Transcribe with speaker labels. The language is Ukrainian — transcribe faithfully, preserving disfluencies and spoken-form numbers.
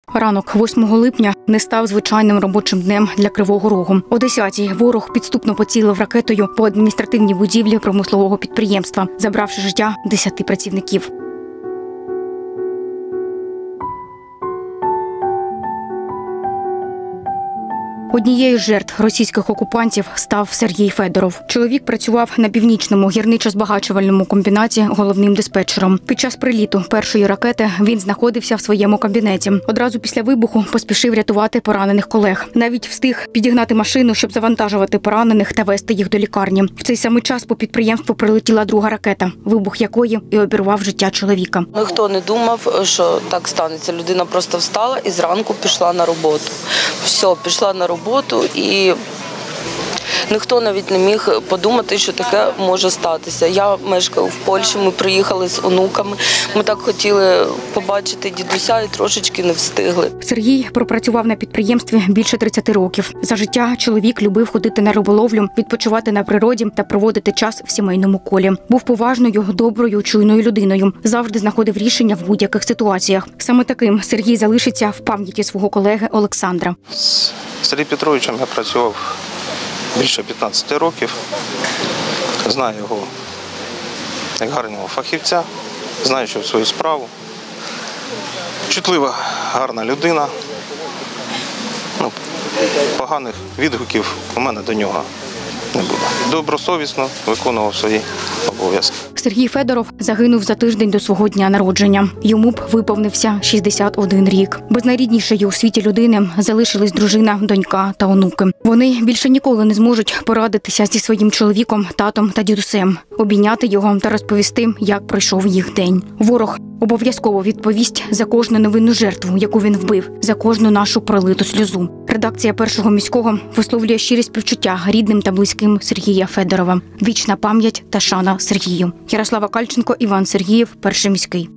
Speaker 1: Ранок восьмого липня не став звичайним робочим днем для Кривого Рогу. О десятій ворог підступно поцілив ракетою по адміністративній будівлі промислового підприємства, забравши життя десяти працівників. Однією з жертв російських окупантів став Сергій Федоров. Чоловік працював на північному гірничо-збагачувальному комбінаті головним диспетчером. Під час приліту першої ракети він знаходився в своєму кабінеті. Одразу після вибуху поспішив рятувати поранених колег. Навіть встиг підігнати машину, щоб завантажувати поранених та везти їх до лікарні. В цей самий час по підприємству прилетіла друга ракета, вибух якої і обірвав життя чоловіка.
Speaker 2: Ніхто не думав, що так станеться. Людина просто встала і зранку пішла на роботу. Все, пішла на роботу. роботу і ніхто навіть не міг подумати, що таке може статися. Я мешкаю в Польщі, ми приїхали з онуками, ми так хотіли побачити дідуся і трошечки не встигли.
Speaker 1: Сергій пропрацював на підприємстві більше тридцяти років. За життя чоловік любив ходити на риболовлю, відпочивати на природі та проводити час в сімейному колі. Був поважною, доброю, чуйною людиною. Завжди знаходив рішення в будь-яких ситуаціях. Саме таким Сергій залишиться в пам'яті свого колеги Олександра.
Speaker 3: З Сергієм Петровичем я працював більше п'ятнадцяти років. Знаю його як гарного фахівця, знаю, що свою справу. Чутлива, гарна людина. Ну, поганих відгуків у мене до нього не буде. Добросовісно виконував свої обов'язки.
Speaker 1: Сергій Федоров загинув за тиждень до свого дня народження. Йому б виповнився шістдесят один рік. Без найріднішої у світі людини залишились дружина, донька та онуки. Вони більше ніколи не зможуть порадитися зі своїм чоловіком, татом та дідусем, обійняти його та розповісти, як пройшов їх день. Ворог обов'язково відповість за кожну невинну жертву, яку він вбив, за кожну нашу пролиту сльозу. Редакція «Першого міського» висловлює щирі співчуття рідним та близьким Сергія Федорова. Вічна пам'ять та шана Сергію. Ярослава Кальченко, Іван Сергієв, Перший міський.